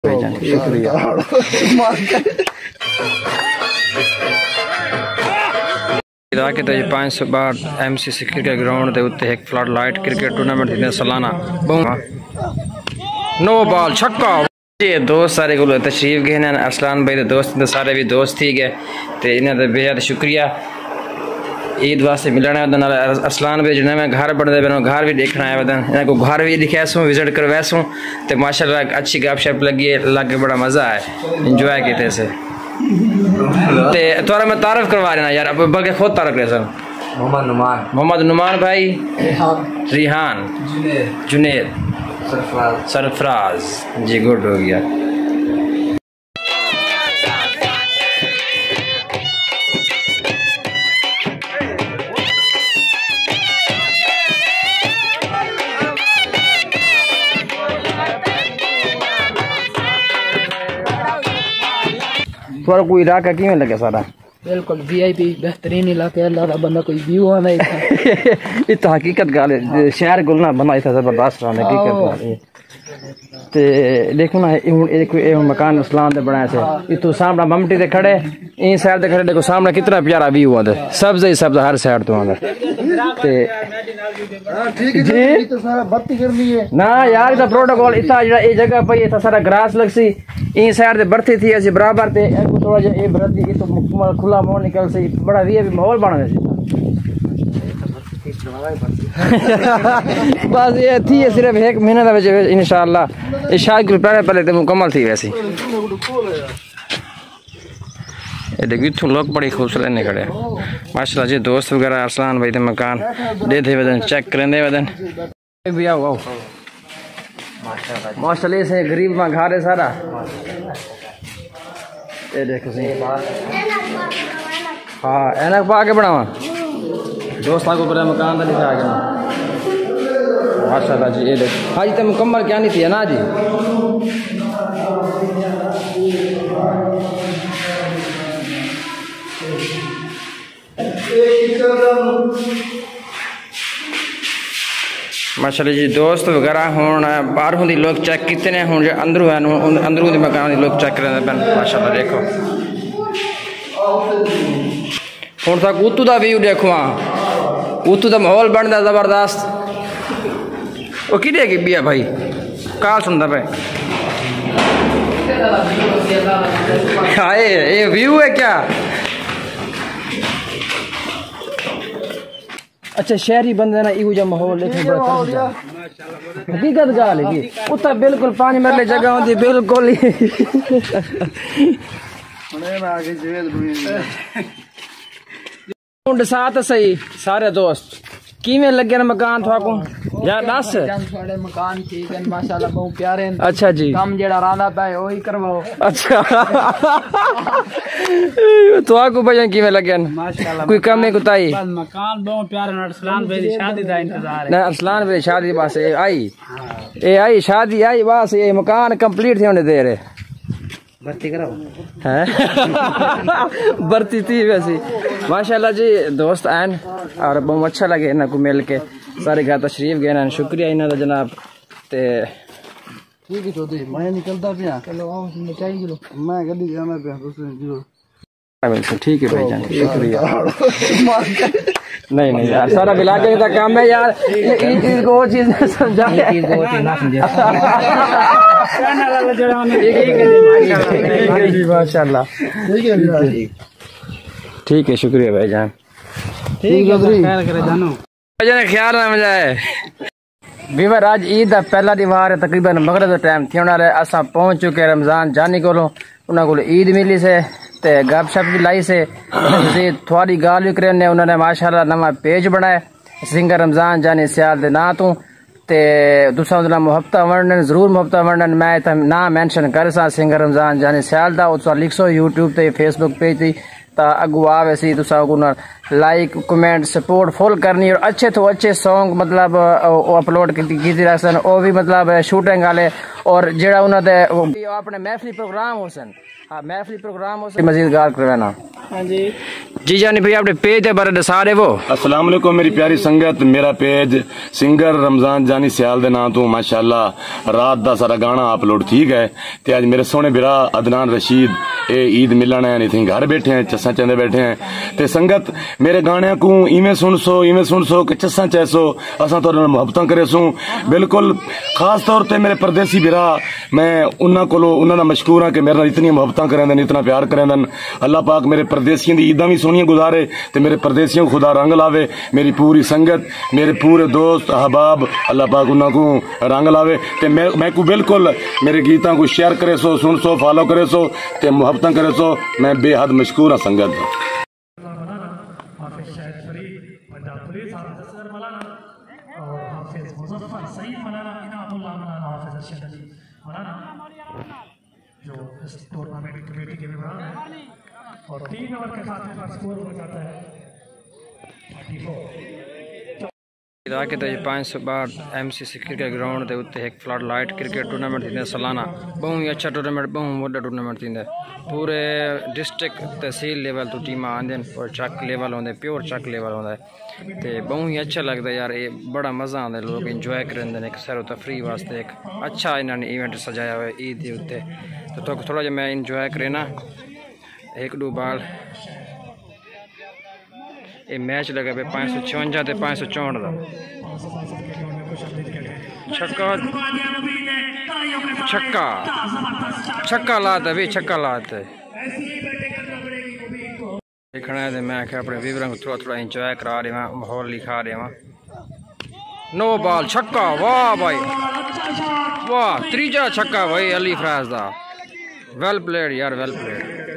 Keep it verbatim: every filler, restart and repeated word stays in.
शुक्रिया। इलाके ते पाँच सौ बार M C C cricket ground के उत्ते एक फ्लड लाइट क्रिकेट टूर्नामेंट थींदे सालाना नो बॉल छक्का। ये दोस्त सारे को तशरीफ गए हैं, अरसलान भाई दोस्त सारे भी दोस्त थी गए तो इन्हें बेहद शुक्रिया। ईद वास्ते मिलना है अरसलान भाई जिन्हें मैं घर बढ़ते पे घर भी देखना है वदन इन्हें को घर भी दिखासूँ विजिट करवासूँ तो माशाल्लाह अच्छी गपशप लगी लग के बड़ा मज़ा है इंजॉय किए से ते थोड़ा मैं तारफ करवा रहा यार अब बल्कि खुद तारफ कर सर मोहम्मद नुमान मोहम्मद नुमान भाई रिहान जुनेद सरफराज सरफराज जी गुड हो गया। कोई इलाका किमें लगे सारा बिल्कुल वीआईपी बेहतरीन इलाका अल्लाह दा बंदा कोई व्यू आना ये तो हकीकत गाल है शहर गुलना बना इतना जबरदस्त रहा हकीकत गाल है ते देखो ना एक मकान इस्लाम दे बनाया से इतो सामने ममटी ते खड़े इन साइड ते खड़े देखो सामने कितना प्यारा व्यू आंदा सब्ज ही सब्ज हर साइड तो आंदा ते ठीक है जी तो सारा बत्ती कर ली है ना यार इतना प्रोटोकॉल इतना जेड़ा ए जगह पे इतना सारा ग्रास लगसी इन साइड ते बरती थी ऐसे बराबर ते थोड़ा जा ए बरती ये तो खुला माहौल निकल से बड़ा वी माहौल बना से बस ये थी सिर्फ एक महीने का बचे इंशाल्लाह शायद कुछ पहले पहले तो मुकम्मल थी वैसी ये देखिए इतने लोग बड़ी खूबसूरत ने खड़े माशाल्लाह जी दोस्त वगैरह अरसलान भाई तो मकान दे थे वदन चेक करेंदे वदन भी आओ आओ माशाल्लाह से गरीब मां घर है सारा ये देखो सही हाँ ऐनक पा के बनावा दोस्तों को बड़ा मकान का दिखा गया माशाल्लाह जी ये देखो हाँ जी तो मुकम्मल क्या नहीं थी ना जी माशाल्लाह जी दोस्त वगैरह होना बाहरों दी लोग चेक कितने हों जो अंदरों है अंदरों दी मकान लोग चेक करें पैन माशाल्लाह देखो हूँ तक उत्तू का व्यू देखो उत्तू का माहौल बनता जबरदस्त वो कि बिया भाई कहा सुनता पे ये व्यू है क्या अच्छा शहरी बंदे ना इहो जा माहौल लेके बड़ा हकीकत गाल है उतना बिल्कुल पानी मरले जगह होती बिल्कुल ही साथ सही सारे दोस्त किवें लगे न मकान थाको यार दस साडे मकान ठीक है माशाल्लाह बहुत प्यारे हैं अच्छा जी काम जेड़ा रांदा पे ओही करवाओ अच्छा थाको भजन किवें लगे न माशाल्लाह कोई कम है कुताई बस मकान बहुत प्यारे न अरसलान भाई दी शादी दा इंतजार है ना अरसलान भाई शादी बस आई ए आई शादी आई बस ये मकान कंप्लीट थे होने दे रहे भर्ती कराओ है भर्ती थी वैसी माशाल्लाह जी दोस्त आन और बहुत अच्छा लगे इन्हें को मिल के सारे घर तशरीफ गए ना शुक्रिया इन्हें का जनाब ते ठीक है चौधरी मैं निकलता पिया चलो आओ चाहिए लो मैं गड्डी जाना पिया दूसरे ठीक है भाईजान शुक्रिया नहीं नहीं यार सारा इलाके का काम है यार चीज को वो चीज समझा माशाल्लाह ठीक है शुक्रिया भाईजान ठीक है ख्याल ना मजाए बीवर आज ईद का पहला त्योहार है तकरीबन मगरिब का टाइम थी वाला असा पहुंच चुके रमजान जानी को उन्होंने को ईद मिली से ते गप शप भी लाई से थोड़ी गाल भी करे उन्होंने माशाल्लाह नवा पेज बनाए सिंगर रमजान जानी सियाल दे ना तू ते तुसा उनका मुहब्बत वर्णन जरूर मुहब्बत वर्णन मैं ना मेंशन कर सा सिंगर रमजान जानी सियाल दा उस लिखसो यूट्यूब ते फेसबुक पेज ती अगुआ वैसी तुसा लाइक कमेंट सपोर्ट फुल करनी और अच्छे तो अच्छे सॉन्ग मतलब अपलोड की रखन वो भी मतलब शूटिंग वाले और जेड़ा उन्होंने अपने महफिली प्रोग्राम हो सन हाँ महफिली प्रोग्राम हो सन मजीद गाल करवाना। हाँ जी जी जानी भाई अपने पेज के बारे दसा रहे वो। अस्सलाम वालेकुम मेरी प्यारी संगत, मेरा पेज सिंगर रमजान जानी सियाल दे नाम तो माशाअल्लाह रात दा सारा गाना अपलोड ठीक है। ते आज मेरे सोहने बिरा अदनान रशीद ए ईद मिलन है नहीं घर बैठे हैं चस्सा चंदे बैठे हैं ते संगत मेरे गाने को इवें सुन सो इवें सुन सो कि चस्सा चैसो असा तो मुहब्बत करे सो बिल्कुल खास तौर पर मेरे परदेसी बिरा मैं उन्होंने को उन्होंने मशकूर हाँ कि मेरे इतनी मुहब्बत करें इतना प्यार करें। अल्लाह पाक मेरे परदेसियों की ईदा भी सोहनियां गुजारे ते मेरे परदेसियों को खुदा रंग लावे। मेरी पूरी संगत मेरे पूरे दोस्त अहबाब अल्लाह पाक उन्होंने को रंग लावे ते मैं मैं को बिल्कुल मेरे गीतों को शेयर करे सो सुन सो फॉलो करे सो ते मुहब्बत करे सो मैं बेहद मशकूर हाँ संगत। जो इस टूर्नामेंट कमेटी के मेंबर हैं और तीन ओवर के साथ में स्कोर हो जाता है इलाके ते पाँच सौ बार M C C cricket ground के उत्ते एक फ्लड लाइट क्रिकेट टूर्नामेंट थींदे सालाना बहुत ही अच्छा टूर्नामेंट बहुत वड्डा टूर्नामेंट थींदे पूरे डिस्ट्रिक्ट तहसील लेवल तो टीम आंदन और चक लेवल होंदे प्योर चक लेवल होंदा ते बहुत ही अच्छा लगता है यार ये बड़ा मज़ा आता है लोग इंजॉय करेंदे एक सैर तफरी वास्ते एक अच्छा इन्होंने इवेंट सजाया हुआ है ईद के उत्ते तो, तो थोड़ा जहा मैं इंजॉय करे ना एक दो बाल ये मैच लगा पे पाँच सौ छवंजा ते पाँच सौ चौंठ का छक्का छक्का छक्का लाता भी छक्का लाता देखना है मैं आख्या अपने व्यूवरां को थोड़ा थोड़ा इंजॉय करा रहा वहाँ माहौल लिखा रहा वहाँ नो बॉल छक्का वाह भाई वाह त्रीजा छक्का भाई अली फराज दा वेल प्लेड यार वेल प्लेड।